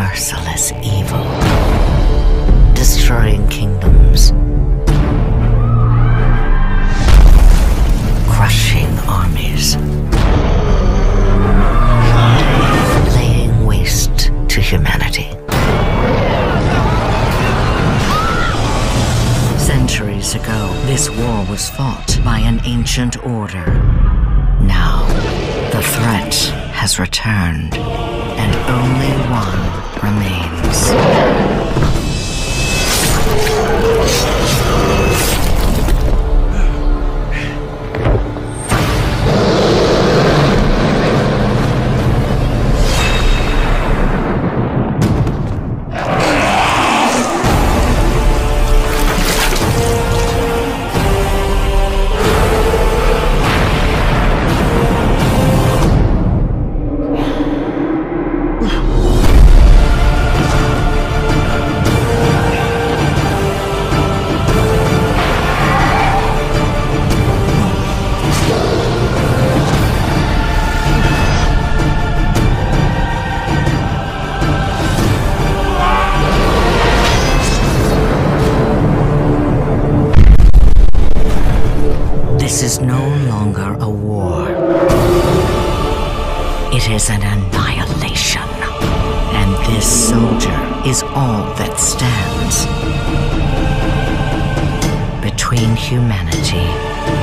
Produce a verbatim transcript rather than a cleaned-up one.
merciless evil, destroying kingdoms, crushing armies, laying waste to humanity. Centuries ago, this war was fought by an ancient order. Now, the threat has returned, and only one remains. This is no longer a war. It is an annihilation. And this soldier is all that stands between humanity